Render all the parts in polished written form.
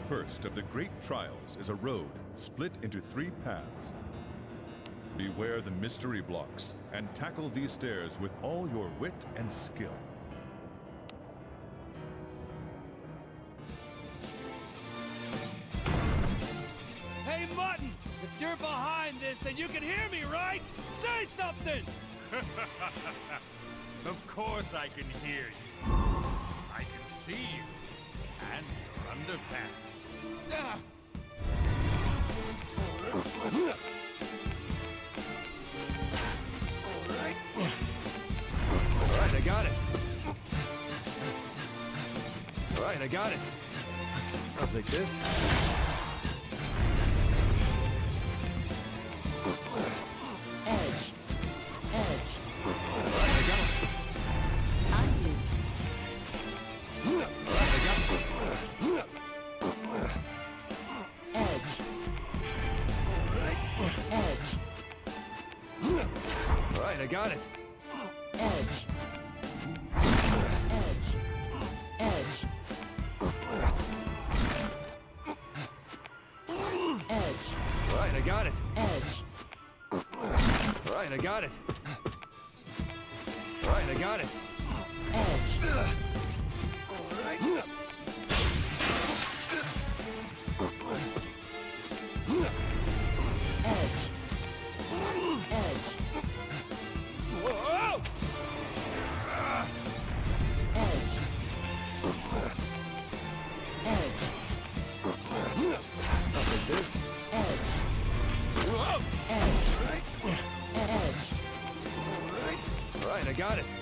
first of the great trials is a road split into 3 paths. Beware the mystery blocks and tackle these stairs with all your wit and skill. Hey, Mutton! If you're behind this, then you can hear me, right? Say something! Of course I can hear you. I can see you. And your underpants. Ah. Alright, I got it. Alright, I got it. I'll take this. Edge. Alright, I got it. Undo. Alright, I got it. Edge. Alright, I got it. Edge. Alright, I got it. Edge. Alright, I got it. Alright, I got it. Edge. Alright. Whoa! I'll take this. Whoa! Alright, I got it.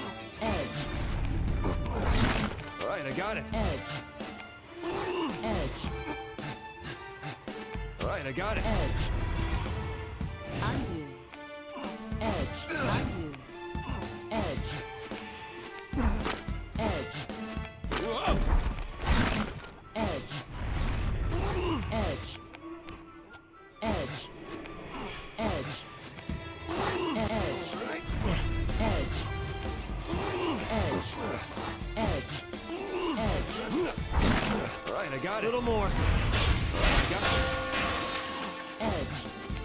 Alright, I got it. Alright, I got it. Undo. Edge. Undo. Edge. Edge. Whoa! Edge. Edge. Edge. Edge. Alright, I got A it. little more. Alright, I got it. Edge.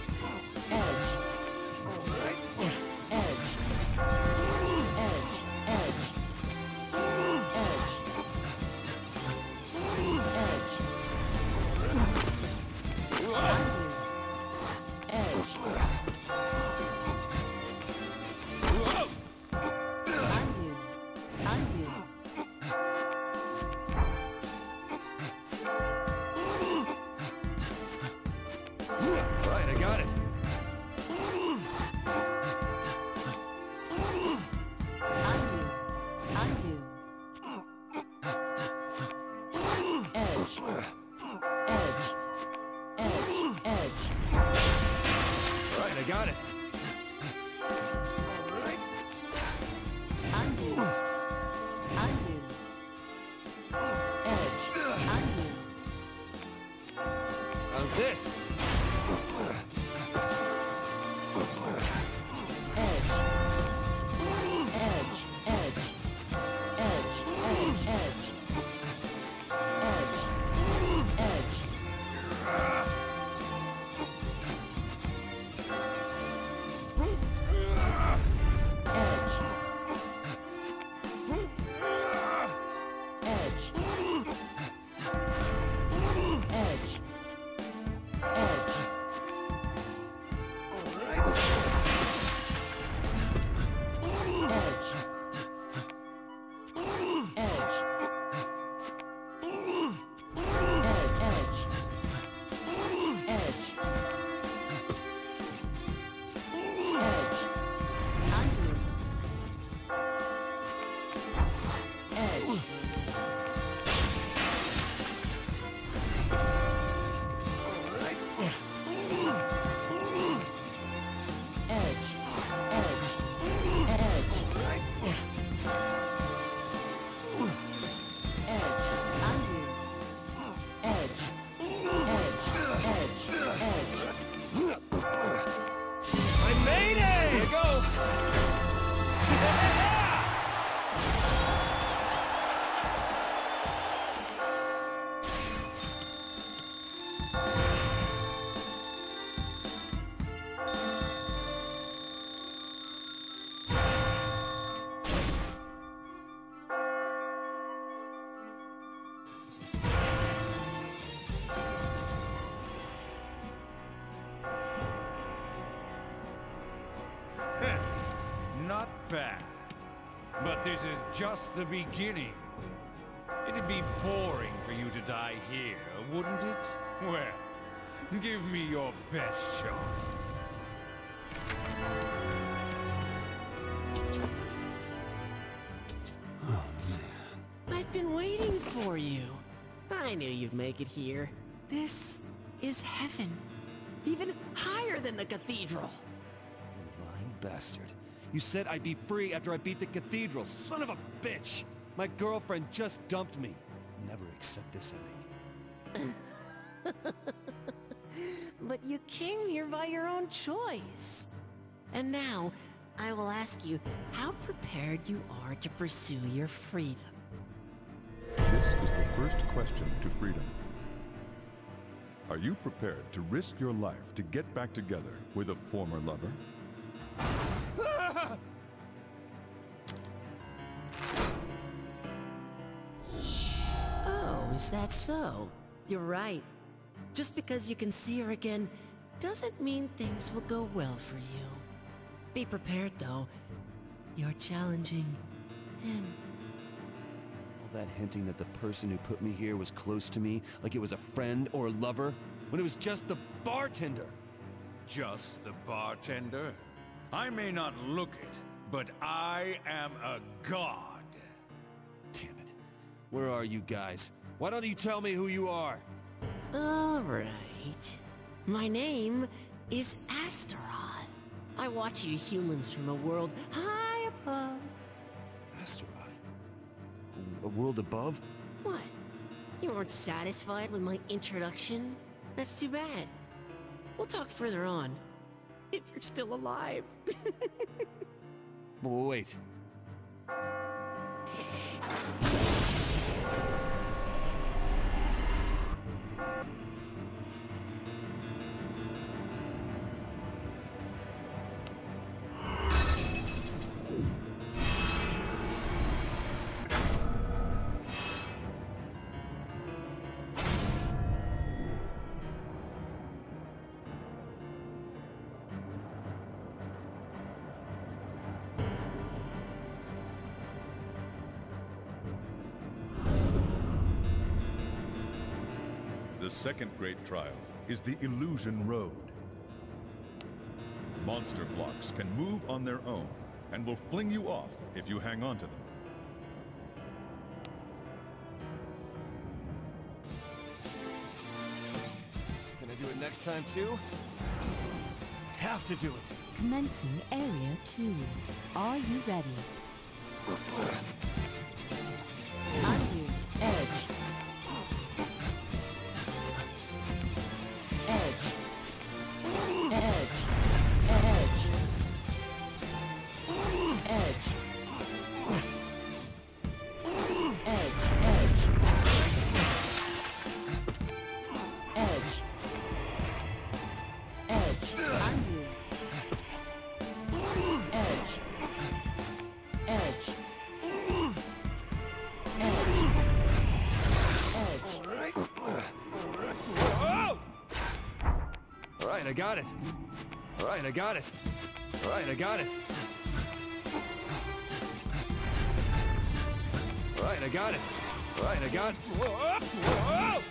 Alright, I got it. Alright, I got it. How's this? bad. But this is just the beginning. It'd be boring for you to die here, wouldn't it? Well, give me your best shot. I've been waiting for you. I knew you'd make it here. This is heaven. Even higher than the cathedral. You lying bastard. You said I'd be free after I beat the cathedral, son of a bitch! My girlfriend just dumped me. I'll never accept this ending. But you came here by your own choice. And now, I will ask you how prepared you are to pursue your freedom. This is the first question to freedom. Are you prepared to risk your life to get back together with a former lover? Oh, is that so? You're right. Just because you can see her again doesn't mean things will go well for you. Be prepared, though. You're challenging him. All that hinting that the person who put me here was close to me, like it was a friend or a lover, when it was just the bartender. Just the bartender? I may not look it, but I am a god. Damn it. Where are you guys? Why don't you tell me who you are? All right. My name is Astaroth. I watch you humans from a world high above. Astaroth? A world above? What? You weren't satisfied with my introduction? That's too bad. We'll talk further on. If you're still alive. Wait. The second great trial is the Illusion Road. Monster blocks can move on their own and will fling you off if you hang on to them. Can I do it next time too? Have to do it. Commencing Area 2. Are you ready? Undo. Edge. Edge. Edge. Edge. Edge. Edge. Edge. Edge. Edge. Undo. Edge. Edge. All right, I got it. All right, I got it. All right, I got it. All right, I got it. All right, I got it. Whoa!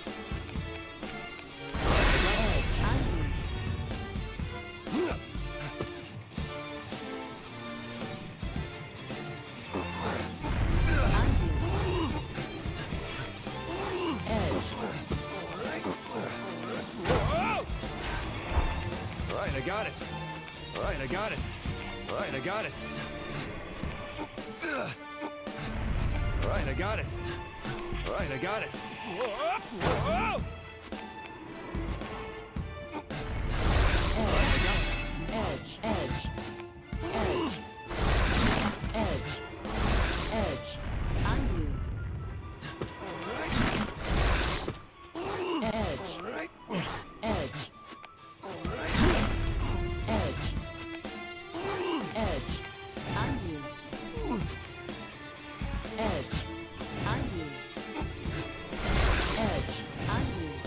All right, I got it. All right, I got it. All right, I got it. All right, I got it. All right, I got it. Whoa! Edge. Edge. Edge. Edge. Edge. Undo. Edge. Edge. Edge. Edge. Undo. Edge. Undo. Edge. Undo.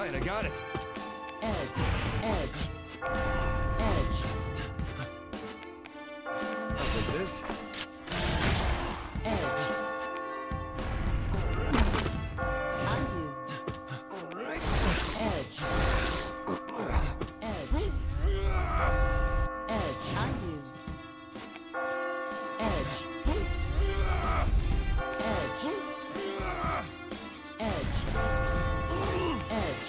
Right, I got it. Edge. Edge. I'll take this. Edge. Undo. Alright. Edge. Edge. Edge. Undo. Edge. Edge. Edge. Edge.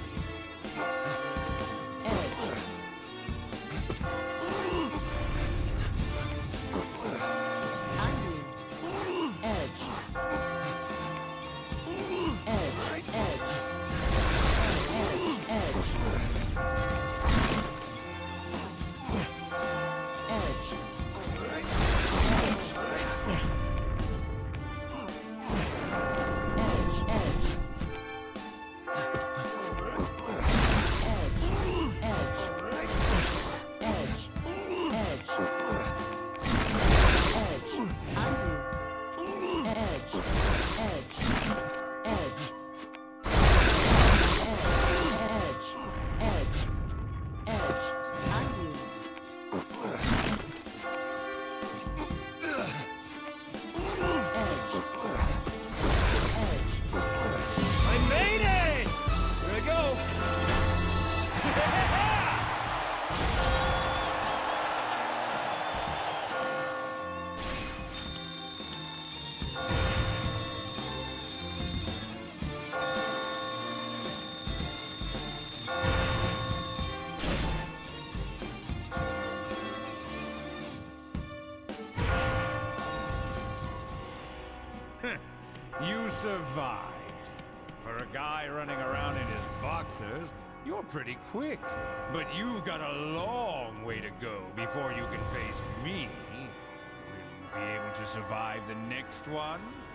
You survived. For a guy running around in his boxers, you're pretty quick. But you've got a long way to go before you can face me. Will you be able to survive the next one?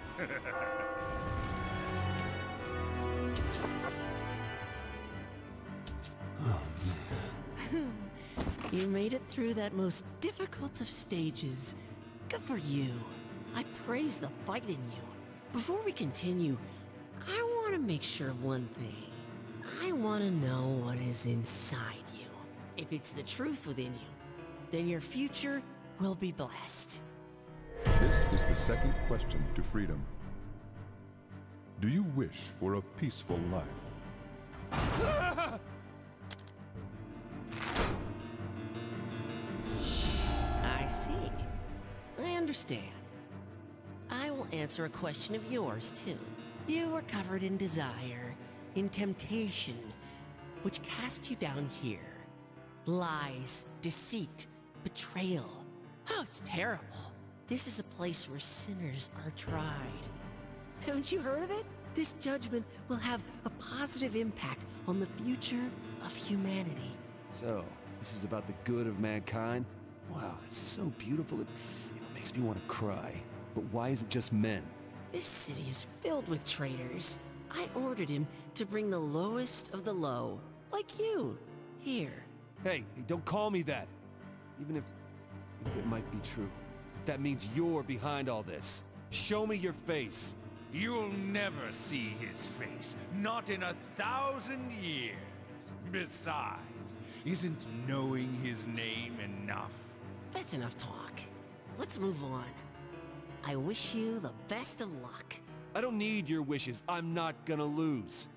You made it through that most difficult of stages. Good for you. I praise the fight in you. Before we continue, I want to make sure of one thing. I want to know what is inside you. If it's the truth within you, then your future will be blessed. This is the second question to freedom. Do you wish for a peaceful life? I see. I understand. I will answer a question of yours, too. You were covered in desire, in temptation, which cast you down here. Lies, deceit, betrayal. Oh, it's terrible. This is a place where sinners are tried. Haven't you heard of it? This judgment will have a positive impact on the future of humanity. So, this is about the good of mankind? Wow, that's so beautiful, it makes me want to cry. But why is it just men? This city is filled with traitors. I ordered him to bring the lowest of the low, like you, here. Hey, don't call me that. Even if it might be true. That means you're behind all this. Show me your face. You'll never see his face, not in 1,000 years. Besides, isn't knowing his name enough? That's enough talk. Let's move on. I wish you the best of luck. I don't need your wishes. I'm not gonna lose.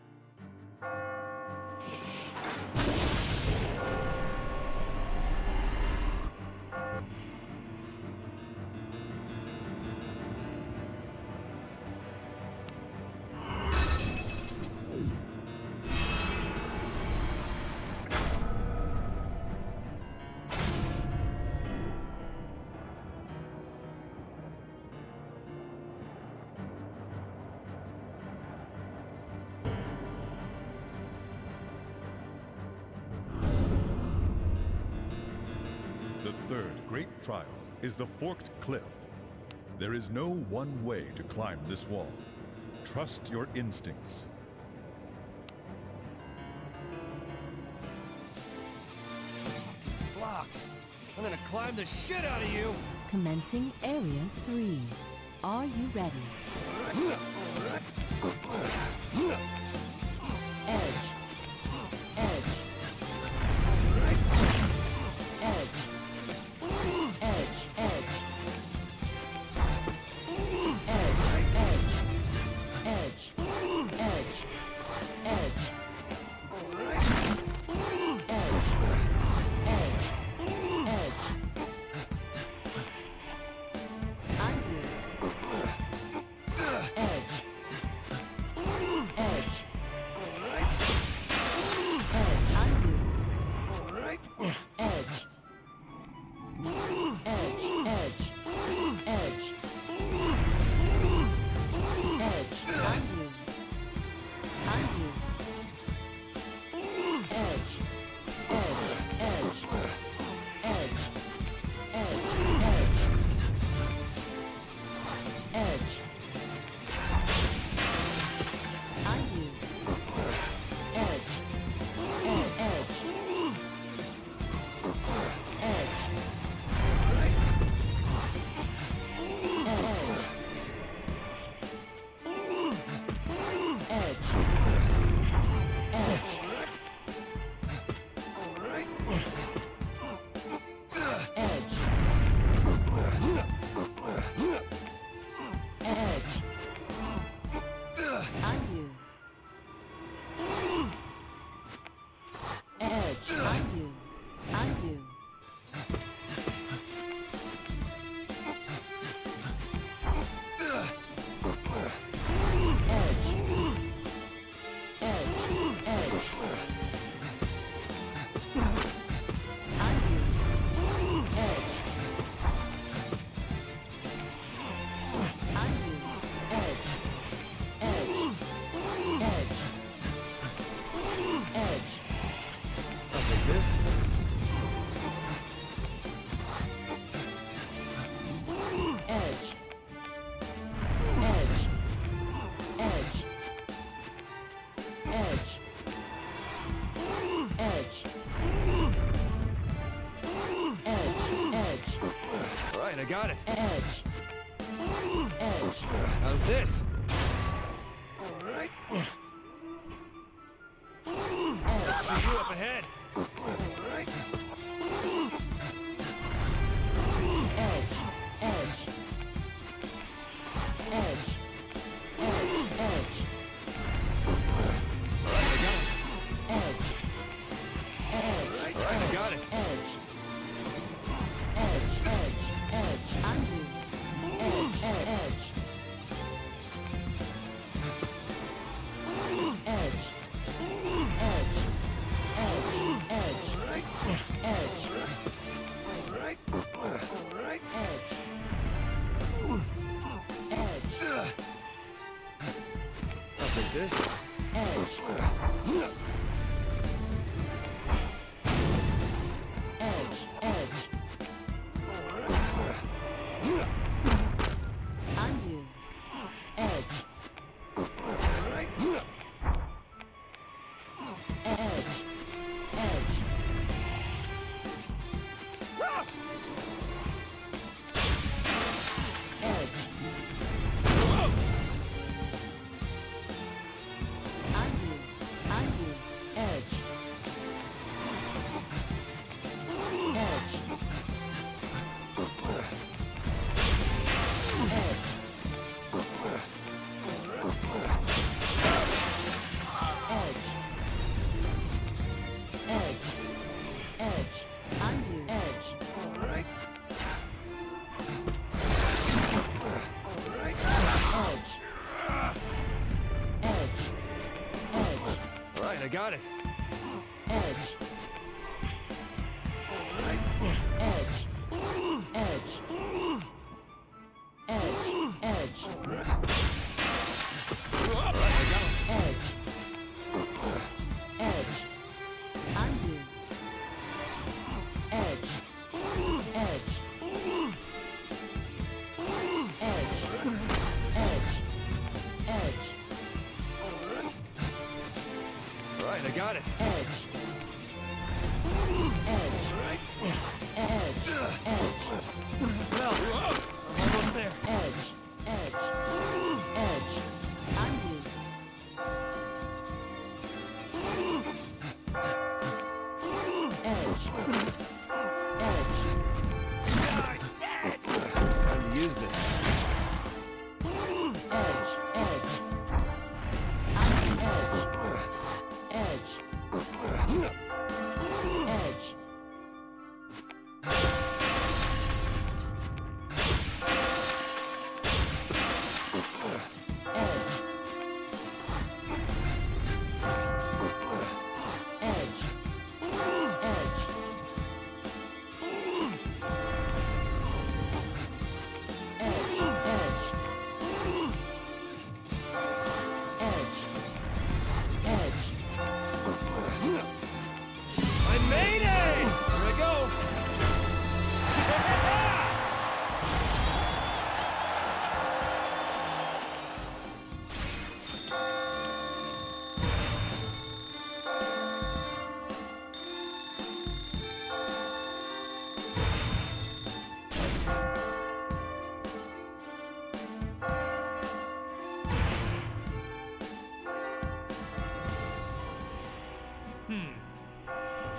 The third great trial is the Forked Cliff. There is no one way to climb this wall. Trust your instincts. Blocks! I'm gonna climb the shit out of you! Commencing Area 3. Are you ready? Edge. I got it. Edge. Edge. How's this? All right. See you up ahead. All right. Edge. Edge. Edge. Edge. Edge. I got it. Edge. Edge. All right, I got it. Edge. Edge. Edge. Edge. Undo. Edge. Edge. Edge. Edge. Edge. Edge. Right. Edge. All right. All right. Edge. Edge. I'll take this. Edge. Edge. Edge. Undo. Edge. Right. Edge. Edge. Edge. Undo. Undo. Edge. Edge. Edge. Edge. Edge. Undo. Edge. All right. All right. Edge. Edge. Edge. All right, I got it. Edge. All right. Edge. Edge. Edge. Edge. All right, I got it. Edge. Edge. Undo. Edge. Edge. Edge. Edge. Edge. All right, I got it. Edge. Edge. Edge. Edge. Well, I'm almost there. Edge. Edge. Edge. Undo. Edge. Edge. Time to use this. Edge. Edge. Undo. Edge. Edge. Edge.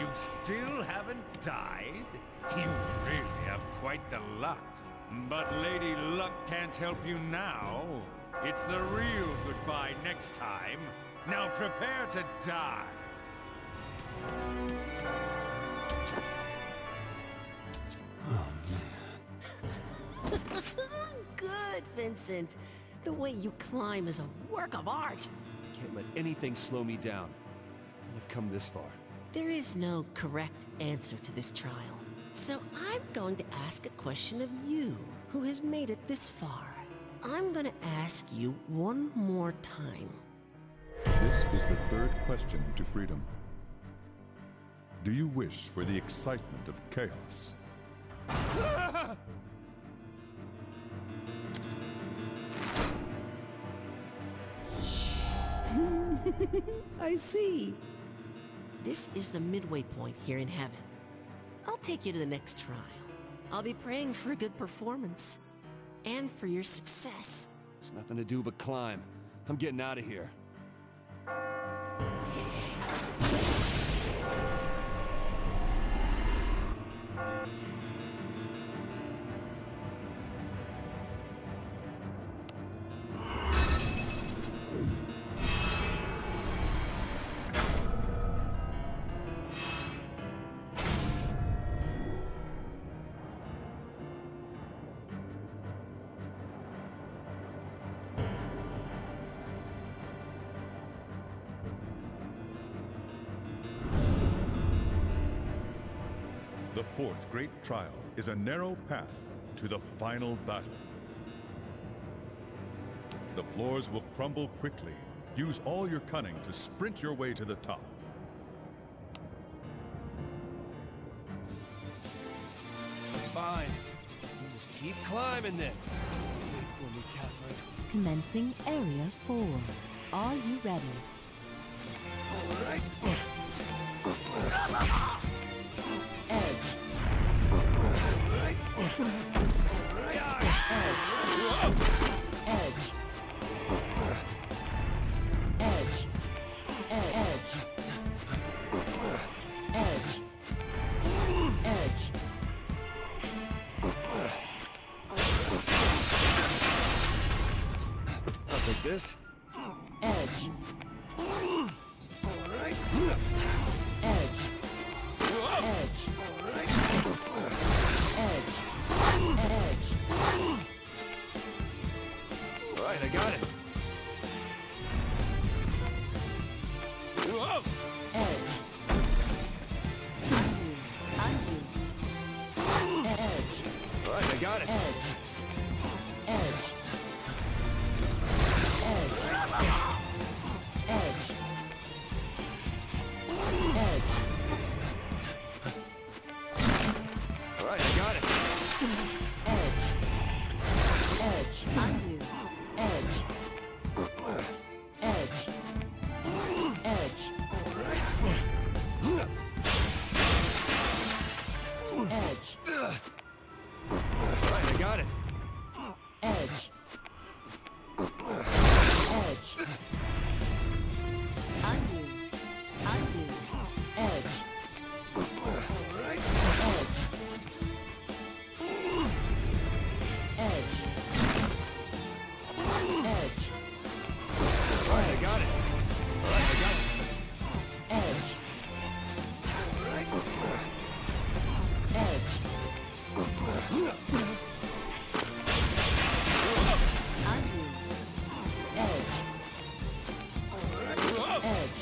still haven't died? You really have quite the luck. But Lady Luck can't help you now. It's the real goodbye next time. Now prepare to die. Good, Vincent. The way you climb is a work of art. Can't let anything slow me down. I've come this far. There is no correct answer to this trial. So I'm going to ask a question of you, who has made it this far. I'm going to ask you one more time. This is the third question to freedom. Do you wish for the excitement of chaos? I see. This is the midway point here in heaven. I'll take you to the next trial. I'll be praying for a good performance. And for your success. There's nothing to do but climb. I'm getting out of here. The fourth great trial is a narrow path to the final battle. The floors will crumble quickly. Use all your cunning to sprint your way to the top. Fine. You just keep climbing then. Wait for me, Catherine. Commencing Area 4. Are you ready? All right. Edge. I'll take this. Edge. All right. Edge. Edge. Edge. Edge. All right, I got it. Whoa! Edge. Undo. Undo. Edge. All right, I got it. Edge. Edge. Edge. Edge. Edge. All right, I got it. Edge. Edge. Undo. Edge. Edge. Edge. Edge. All right, I got it. Edge. Edge. Undo. Undo. Edge. All right. Edge. Edge. Edge. All right, I got it. All right, I got it. Edge. All right. Edge. Undo. Edge. Edge.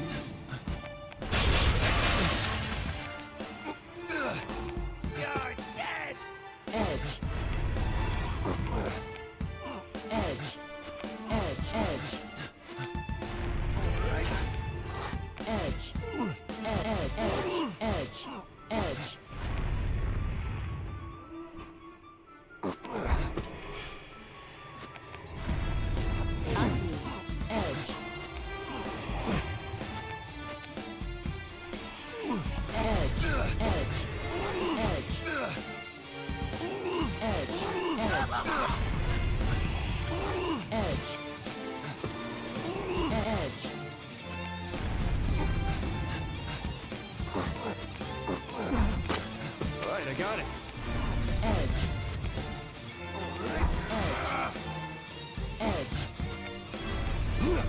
Edge. Edge. Edge. Edge.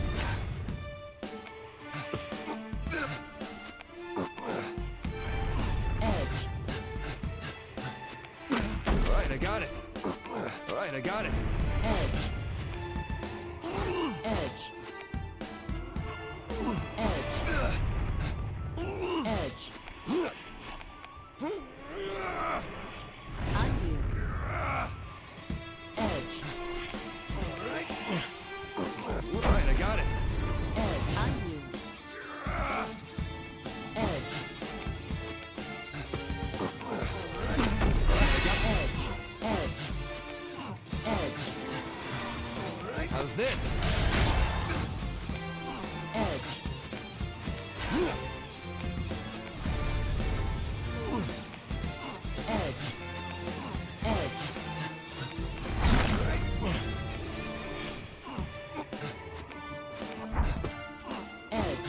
Alright, I got it. Alright, I got it. Edge. Edge. Edge. Undo. Edge. Alright, I got it. Edge. Undo. Edge. Edge. Edge. How's this? Edge. Edge. Edge. Edge.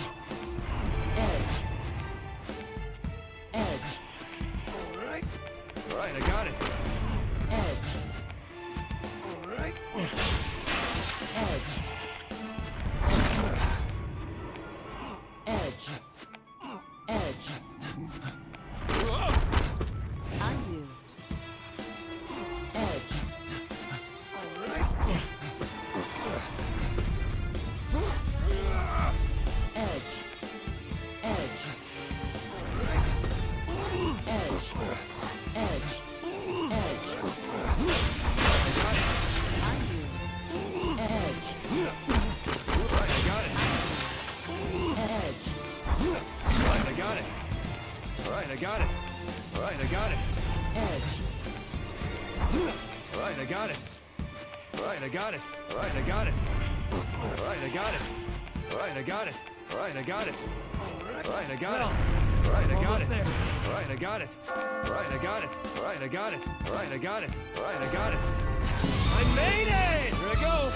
Edge. Edge. Alright, I got it. Edge. Alright. Edge. Edge. Edge. Undo. Edge. Edge. Edge. Edge. Edge. Edge. Undo. Edge. Alright, I got it. Edge. Alright, I got it. Alright, I got it. Alright, I got it. Edge. Alright, I got it. Alright, I got it. Alright, I got it. Alright, I got it. Alright, I got it. Alright, I got it. Alright, I got it. Alright, I got it. Alright, I got it. Alright, I got it. Alright, I got it. Alright, I got it. Alright, I got it. I made it! Here I go.